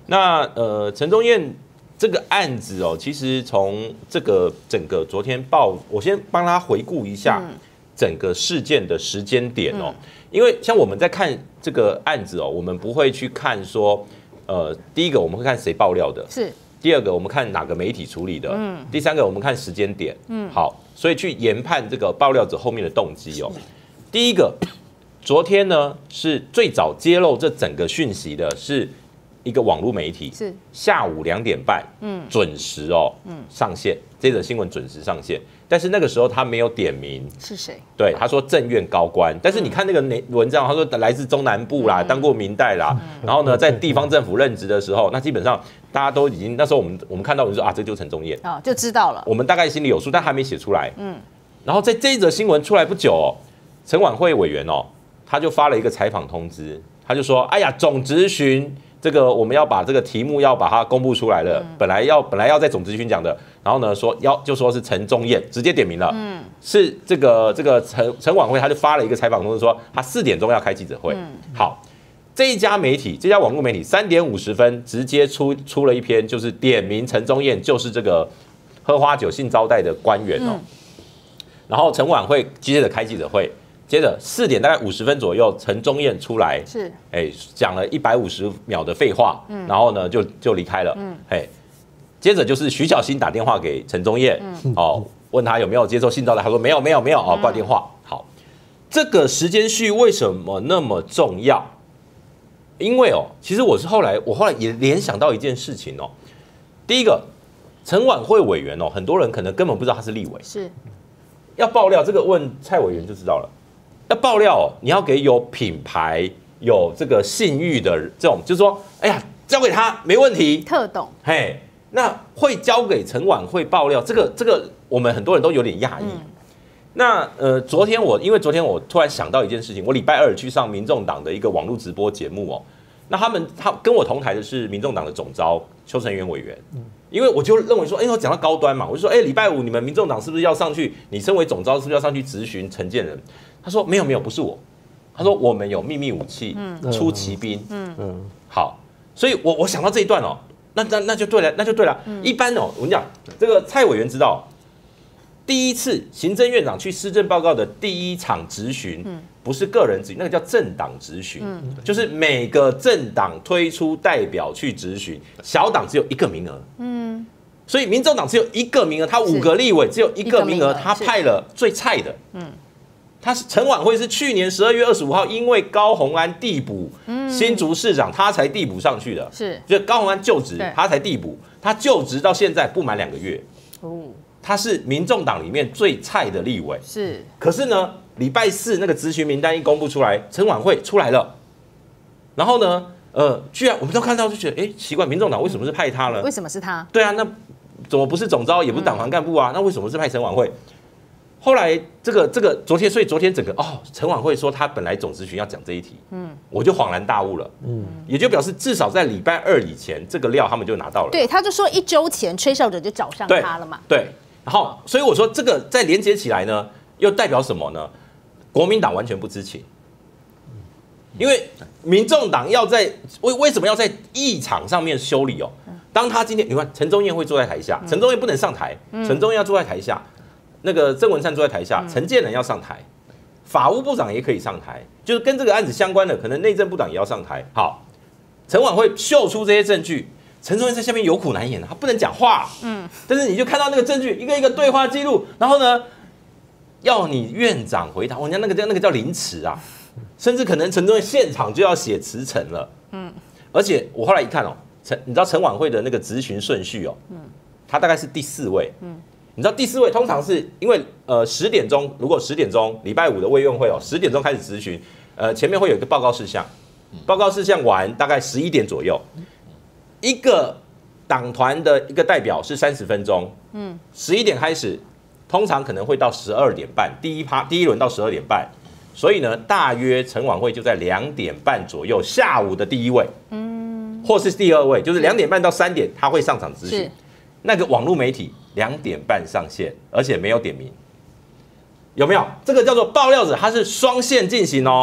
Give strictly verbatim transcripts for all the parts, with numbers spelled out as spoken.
那呃，陈宗彦这个案子哦，其实从这个整个昨天报，我先帮他回顾一下整个事件的时间点哦，嗯、因为像我们在看这个案子哦，我们不会去看说，呃，第一个我们会看谁爆料的， 是； 第二个我们看哪个媒体处理的，嗯；第三个我们看时间点，嗯，好，所以去研判这个爆料者后面的动机哦。第一个，昨天呢是最早揭露这整个讯息的是。一个网络媒体是下午两点半，嗯，准时哦，嗯，上线，这则新闻准时上线，但是那个时候他没有点名是谁， 对，他说政院高官，但是你看那个文章，他说来自中南部啦，嗯、当过民代啦，嗯、然后呢，在地方政府任职的时候，那基本上大家都已经那时候我们我们看到人说啊，这就是陈宗彦啊、哦，就知道了， 我们大概心里有数，但还没写出来，嗯，然后在这一则新闻出来不久哦，陈婉慧委员哦，他就发了一个采访通知，他就说，哎呀，总质询。这个我们要把这个题目要把它公布出来了，嗯、本来要本来要在总质询讲的，然后呢说要就说是陈宗彦直接点名了，嗯，是这个这个陈陈婉慧他就发了一个采访通知说他四点钟要开记者会，嗯、好，这一家媒体这家网络媒体三点五十分直接出出了一篇就是点名陈宗彦就是这个喝花酒性招待的官员哦，嗯、然后陈婉慧接着开记者会。接着四点大概五十分左右，陈宗彦出来是，哎，讲了一百五十秒的废话，嗯，然后呢就就离开了，嗯，哎，接着就是徐小新打电话给陈宗彦，嗯，哦，问他有没有接受性招待，他说没有没有没有，哦，挂电话。好，这个时间序为什么那么重要？因为哦，其实我是后来我后来也联想到一件事情哦，第一个，陈婉慧委员哦，很多人可能根本不知道他是立委， 是， 要爆料这个问蔡委员就知道了。要爆料、哦，你要给有品牌、有这个信誉的这种，就是说，哎呀，交给他没问题， 特懂， 嘿，那会交给陈婉慧爆料，这个这个我们很多人都有点讶异。嗯、那呃，昨天我因为昨天我突然想到一件事情，我礼拜二去上民众党的一个网络直播节目哦，那他们他跟我同台的是民众党的总召邱成元委员，嗯、因为我就认为说，哎，我讲到高端嘛，我就说，哎，礼拜五你们民众党是不是要上去？你身为总召是不是要上去质询陈建仁？他说没有没有，不是我。他说我们有秘密武器，嗯、出奇兵。嗯嗯，好，所以我我想到这一段哦，那那那就对了，那就对了。嗯、一般哦，我跟你讲，这个蔡委员知道，第一次行政院长去施政报告的第一场质询，嗯、不是个人质询，那个叫政党质询，嗯、就是每个政党推出代表去质询，小党只有一个名额。嗯，所以民众党只有一个名额，他五个立委只有一个名额，他派了最菜的。嗯。他是陈婉慧是去年十二月二十五号，因为高虹安递补新竹市长，他才递补上去的。是，就高虹安就职，他才递补。他就职到现在不满两个月。哦，他是民众党里面最菜的立委。是，可是呢，礼拜四那个质询名单一公布出来，陈婉慧出来了。然后呢，呃，居然我们都看到就觉得，哎，奇怪，民众党为什么是派他呢？ 为什么是他？ 对啊，那怎么不是总召，也不是党团干部啊？那为什么是派陈婉慧？后来这个这个昨天，所以昨天整个哦，陈婉慧说他本来总质询要讲这一题，嗯，我就恍然大悟了，嗯，也就表示至少在礼拜二以前，这个料他们就拿到了。 对，他就说一周前吹哨者就找上他了嘛。 对，然后所以我说这个再连接起来呢，又代表什么呢？国民党完全不知情，因为民众党要在为为什么要在议场上面修理哦？当他今天你看陈宗彦会坐在台下，陈宗彦不能上台，陈宗彦要坐在台下。那个郑文灿坐在台下，陈建仁要上台，法务部长也可以上台，就是跟这个案子相关的，可能内政部长也要上台。好，陈婉慧秀出这些证据，陈宗彦在下面有苦难言，他不能讲话。嗯，但是你就看到那个证据，一个一个对话记录，然后呢，要你院长回答，人家那个叫那个叫临词啊，甚至可能陈宗彦现场就要写辞呈了。嗯，而且我后来一看哦，陈，你知道陈婉慧的那个质询顺序哦，嗯，他大概是第四位。嗯。你知道第四位通常是因为呃十点钟，如果十点钟礼拜五的卫院会哦，十点钟开始质询，呃前面会有一个报告事项，报告事项完大概十一点左右，一个党团的一个代表是三十分钟，嗯，十一点开始，通常可能会到十二点半，第一趴第一轮到十二点半，所以呢，大约陈婉慧就在两点半左右，下午的第一位，嗯，或是第二位，就是两点半到三点他会上场质询，那个网络媒体。两点半上线，而且没有点名，有没有？这个叫做爆料者，他是双线进行哦。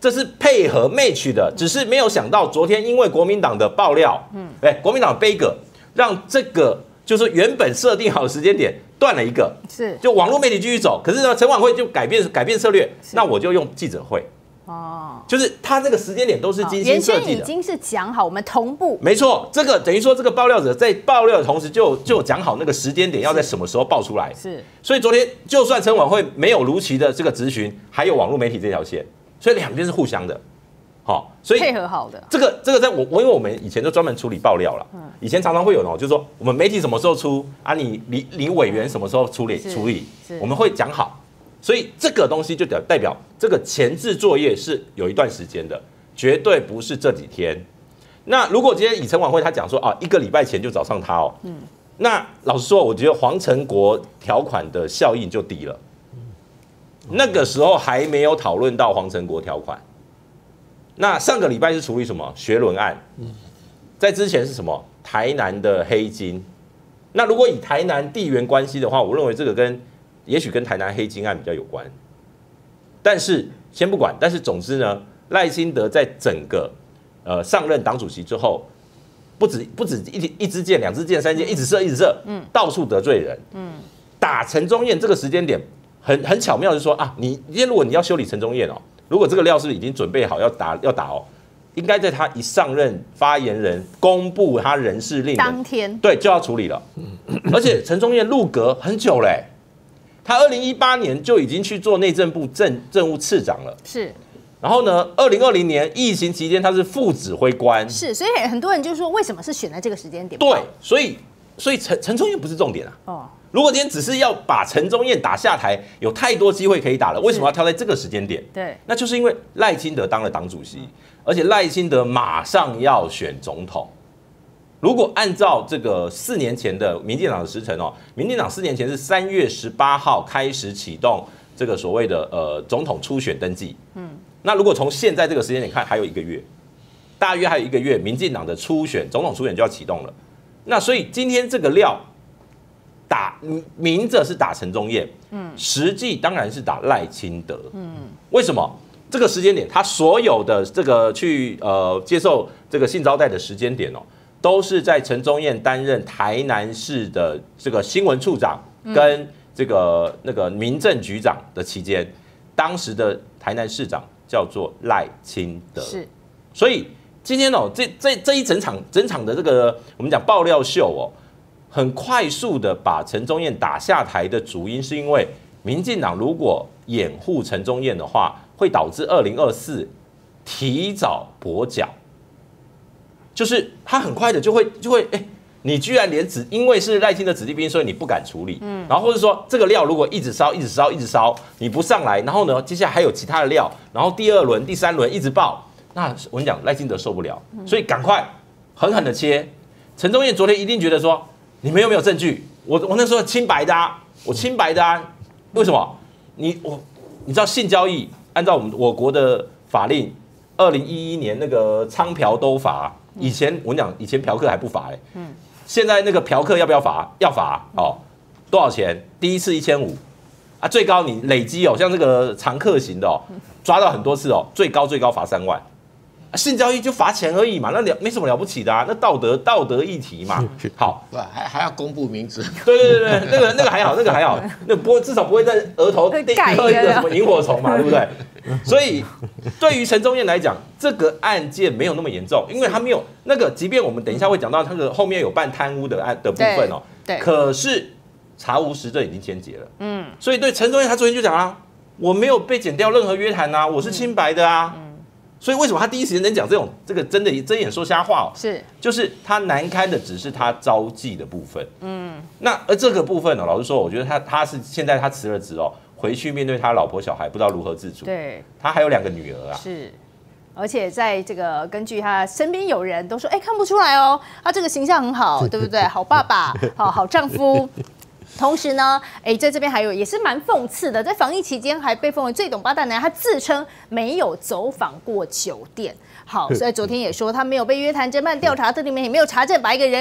这是配合 match 的，只是没有想到昨天因为国民党的爆料，嗯，哎，国民党的杯葛，让这个就是原本设定好的时间点断了一个， 是， 就网络媒体继续走，可是呢，陈晚会就改变改变策略，那我就用记者会。哦，就是他这个时间点都是精心设计的， 原先已经是讲好，我们同步， 没错，这个等于说这个爆料者在爆料的同时就就讲好那个时间点要在什么时候爆出来， 是，所以昨天就算陈晚会没有如期的这个质询，还有网络媒体这条线，所以两边是互相的，好，所以配合好的。 这个这个在我我因为我们以前就专门处理爆料了，嗯，以前常常会有哦，就是说我们媒体什么时候出啊，你你你委员什么时候处理处理，我们会讲好。所以这个东西就代表这个前置作业是有一段时间的，绝对不是这几天。那如果今天以陈晚会他讲说啊，一个礼拜前就找上他哦，嗯，那老实说，我觉得黄成国条款的效应就低了。那个时候还没有讨论到黄成国条款。那上个礼拜是处理什么学伦案？在之前是什么台南的黑金？那如果以台南地缘关系的话，我认为这个跟也许跟台南黑金案比较有关，但是先不管。但是总之呢，赖清德在整个呃上任党主席之后，不止不止一一支箭、两支箭、三箭，一直射一直射，嗯，到处得罪人，嗯，打陈宗彦这个时间点很很巧妙，就是说啊，你今天如果你要修理陈宗彦哦，如果这个料是不是已经准备好要打要打哦，应该在他一上任发言人公布他人事令当天， 对，就要处理了。而且陈宗彦入阁很久嘞、欸。他二零一八年就已经去做内政部政政务次长了， 是。 然后呢，二零二零年疫情期间他是副指挥官， 是。所以很多人就说，为什么是选在这个时间点？ 对，所以所以陈陈宗彦不是重点啊。哦。如果今天只是要把陈宗彦打下台，有太多机会可以打了，为什么要挑在这个时间点？ 对， 那就是因为赖清德当了党主席，而且赖清德马上要选总统。如果按照这个四年前的民进党的时程哦，民进党四年前是三月十八号开始启动这个所谓的呃总统初选登记，嗯，那如果从现在这个时间点看，还有一个月，大约还有一个月，民进党的初选总统初选就要启动了。那所以今天这个料打明着是打陈宗彦，嗯，实际当然是打赖清德，嗯，为什么？这个时间点，他所有的这个去呃接受这个性招待的时间点哦。都是在陈宗彦担任台南市的这个新闻处长跟这个那个民政局长的期间，当时的台南市长叫做赖清德。是，所以今天哦，这这这一整场整场的这个我们讲爆料秀哦，很快速的把陈宗彦打下台的主因，是因为民进党如果掩护陈宗彦的话，会导致二零二四提早跛脚。就是他很快的就会就会哎、欸，你居然连子因为是赖清德子弟兵，所以你不敢处理，嗯，然后或者说这个料如果一直烧一直烧一直烧，你不上来，然后呢，接下来还有其他的料，然后第二轮第三轮一直爆，那我跟你讲赖清德受不了，所以赶快狠狠的切。陈宗彦昨天一定觉得说你们有没有证据？我我那时候清白的啊，我清白的啊，为什么？你我你知道性交易按照我们我国的法令，二零一一年那个娼嫖都罚。以前我跟你讲，以前嫖客还不罚哎、欸，嗯，现在那个嫖客要不要罚？要罚哦，多少钱？第一次一千五啊，最高你累积哦，像这个常客型的哦，抓到很多次哦，最高最高罚三万。啊、性交易就罚钱而已嘛，那了没什么了不起的啊，那道德道德议题嘛。好， 对，还还要公布名字。 对对对对，那个那个还好，那个还好，那不会至少不会在额头刻一个什么萤火虫嘛，对不对？所以对于陈宗彦来讲，这个案件没有那么严重，因为他没有那个，即便我们等一下会讲到那个后面有办贪污的案的部分哦，对，可是查无实证已经签结了，嗯，所以对陈宗彦他昨天就讲啊，我没有被检调任何约谈啊，我是清白的啊。嗯，所以为什么他第一时间能讲这种这个真的睁眼说瞎话哦？是，就是他难堪的只是他招妓的部分。嗯，那而这个部分呢、哦，老实说，我觉得他他是现在他辞了职哦，回去面对他老婆小孩，不知道如何自处。对，他还有两个女儿啊。是， 而且在这个根据他身边有人都说，哎，看不出来哦，他这个形象很好，对不对？好爸爸，好好丈夫。同时呢，哎，在这边还有也是蛮讽刺的，在防疫期间还被封为最懂八大男，他自称没有走访过酒店。好，所以昨天也说他没有被约谈侦办调查，特定媒体没有查证，把一个人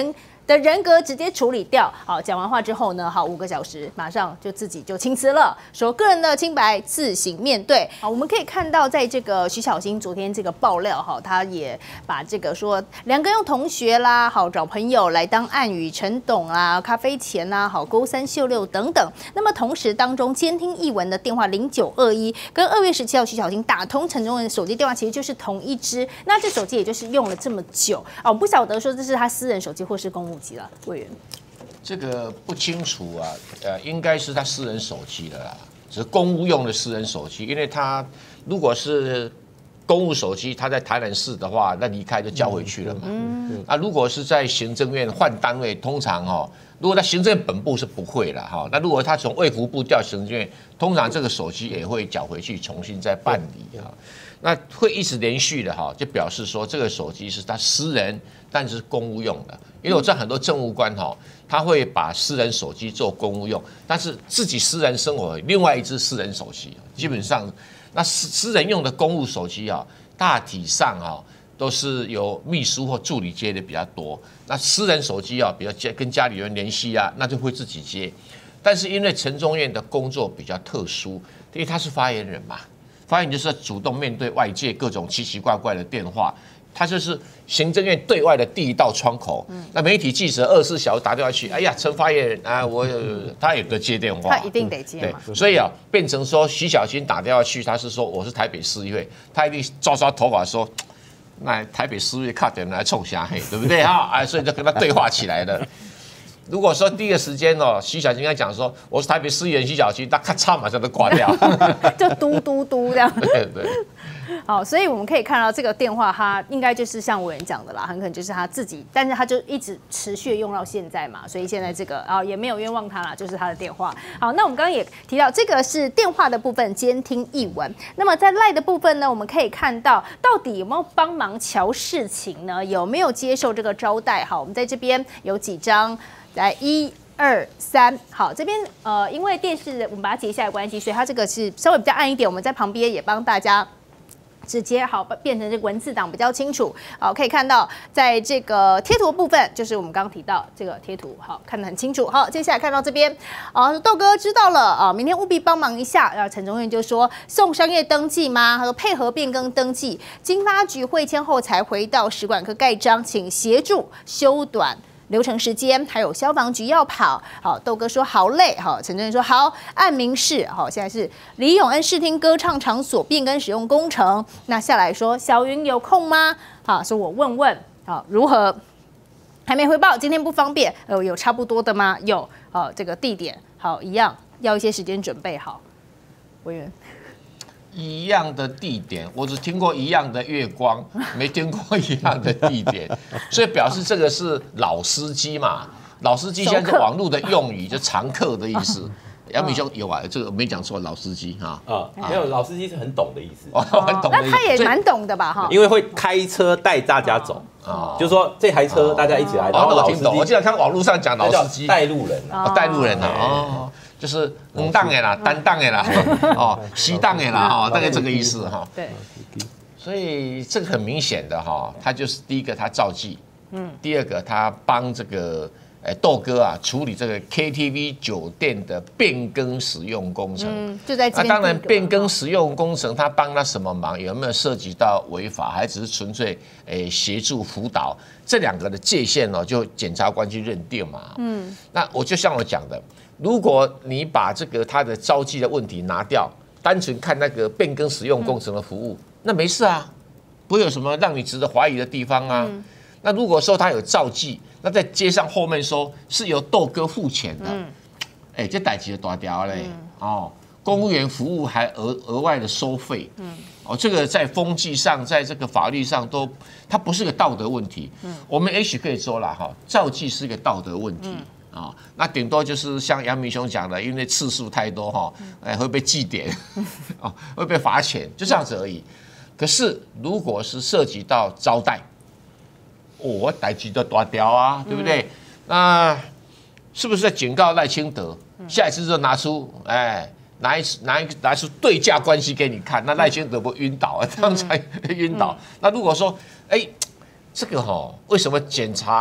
的人格直接处理掉。好，讲完话之后呢，好，五个小时马上就自己就请辞了，说个人的清白自行面对。好，我们可以看到，在这个徐小新昨天这个爆料，哈，他也把这个说两个用同学啦，好找朋友来当暗语，陈董啊，咖啡钱呐，好勾三秀六等等。那么同时当中监听艺文的电话零九二一跟二月十七号徐小新打通陈忠文的手机电话，其实就是同一支。那这手机也就是用了这么久啊，我不晓得说这是他私人手机或是公务机了，委员。 这个不清楚啊，呃，应该是他私人手机的啦，只是公务用的私人手机，因为他如果是公务手机，他在台南市的话，那离开就交回去了嘛。嗯，啊，如果是在行政院换单位，通常哦，如果在行政院本部是不会了哈。那如果他从卫福部调行政院，通常这个手机也会缴回去，重新再办理哈。那会一直连续的哈，就表示说这个手机是他私人，但是公务用的。因为我知道很多政务官哈，他会把私人手机做公务用，但是自己私人生活另外一只私人手机，基本上那私私人用的公务手机啊，大体上啊都是由秘书或助理接的比较多。那私人手机啊，比较接跟家里人联系啊，那就会自己接。但是因为陈宗彦的工作比较特殊，因为他是发言人嘛。发言就是主动面对外界各种奇奇怪怪的电话，他就是行政院对外的第一道窗口。嗯、那媒体记者二十四小时打电话去，哎呀，陈发言人啊，我他也得接电话， 他一定得接嘛。 对，所以啊，变成说徐小新打电话去，他是说我是台北市议会，他一定抓抓头发说，那台北市议会卡点来冲下黑，对不对哈？哎，所以就跟他对话起来了。如果说第一个时间哦，徐小新跟他讲说我是台北市议员徐小新，他咔嚓马上就挂掉， 就嘟嘟嘟这样。 对对。 好，所以我们可以看到这个电话，它应该就是像委员讲的啦，很可能就是他自己，但是他就一直持续用到现在嘛，所以现在这个啊也没有冤枉他啦，就是他的电话。好，那我们刚刚也提到这个是电话的部分监听译文，那么在赖的部分呢，我们可以看到到底有没有帮忙瞧事情呢？有没有接受这个招待？好，我们在这边有几张。来一二三，好，这边呃，因为电视我们把它截下来的关系，所以它这个是稍微比较暗一点。我们在旁边也帮大家直接好变成这个文字档比较清楚。好，可以看到在这个贴图部分，就是我们刚刚提到这个贴图，好看得很清楚。好，接下来看到这边，啊，豆哥知道了啊，明天务必帮忙一下。然后陈忠彦就说送商业登记吗？他说配合变更登记，经发局会签后才回到使馆科盖章，请协助修短流程时间，还有消防局要跑。好，豆哥说好累。好，陈忠彦说好，按民事。好，现在是李永恩视听歌唱场所变更使用工程。那下来说小云有空吗？好，说我问问。好，如何？还没回报，今天不方便。呃，有差不多的吗？有。好，这个地点好一样，要一些时间准备好。委员。 一样的地点，我只听过一样的月光，没听过一样的地点，所以表示这个是老司机嘛。老司机现在是网络的用语，就常客的意思。杨明兄有啊，这个没讲错，老司机哈。 啊，没有，老司机是很懂的意思， 很懂的意思。 那他也蛮懂的吧？哈， 因为会开车带大家走啊，就是说这台车大家一起来，然后我听懂。我经常看网络上讲老司机带路人啊， 带路人啊，哦。就是五档的啦，单档的啦，哦，西档的啦，哈，大概这个意思哈。 对， 所以这个很明显的哈，他就是第一个他照记，嗯，第二个他帮这个哎豆哥啊处理这个 K T V 酒店的变更使用工程， 嗯，就在这那当然变更使用工程，他帮他什么忙？有没有涉及到违法，还只是纯粹哎协助辅导？这两个的界限哦，就检察官去认定嘛。嗯，那我就像我讲的。如果你把这个他的招记的问题拿掉，单纯看那个变更使用工程的服务，嗯、那没事啊，不会有什么让你值得怀疑的地方啊。嗯、那如果说他有招记，那再接上后面说是由豆哥付钱的，哎、嗯欸，这代志就大条嘞、嗯、哦，公务员服务还额额外的收费，嗯，哦，这个在风纪上，在这个法律上都，它不是个道德问题。嗯，我们也许可以说了哈，招记是个道德问题。嗯啊、哦，那顶多就是像杨明兄讲的，因为次数太多哈，哎会被记点，哦会被罚钱，就这样子而已。可是如果是涉及到招待，哦，我代志都大条啊，对不对？嗯、那是不是在警告赖清德，下一次就拿出哎拿一拿一拿出对价关系给你看，那赖清德不晕倒啊，这样才晕倒。那如果说哎这个哈、哦，为什么检察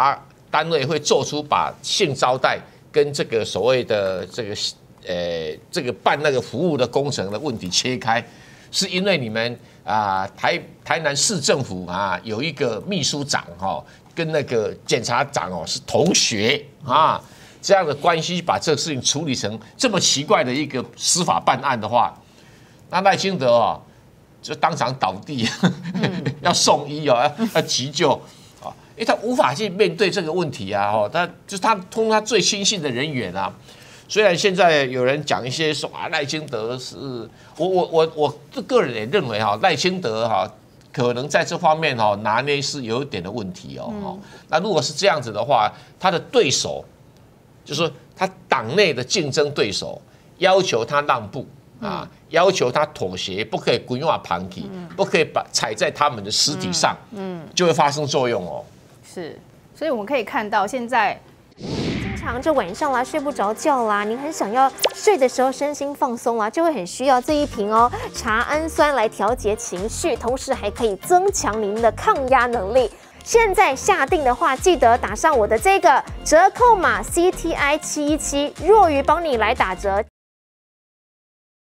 单位会做出把性招待跟这个所谓的这个呃这个办那个服务的工程的问题切开，是因为你们啊台台南市政府啊有一个秘书长哈跟那个检察长哦是同学啊。这样的关系把这个事情处理成这么奇怪的一个司法办案的话，那赖清德啊、哦、就当场倒地，嗯、要送医哦，要要急救啊，因为他无法去面对这个问题啊，哦，他就是他通他最亲信的人员啊。虽然现在有人讲一些说啊赖清德是，我我我我个人也认为哈赖清德哈可能在这方面哈拿捏是有一点的问题哦。嗯、那如果是这样子的话，他的对手。就是说，他党内的竞争对手要求他让步啊，要求他妥协，不可以滚瓦旁体，不可以把踩在他们的尸体上，嗯，就会发生作用哦。 是，所以我们可以看到，现在经常这晚上啦睡不着觉啦，您很想要睡的时候身心放松啦，就会很需要这一瓶哦茶氨酸来调节情绪，同时还可以增强您的抗压能力。现在下定的话，记得打上我的这个折扣码 C T I 七一七，若愚帮你来打折。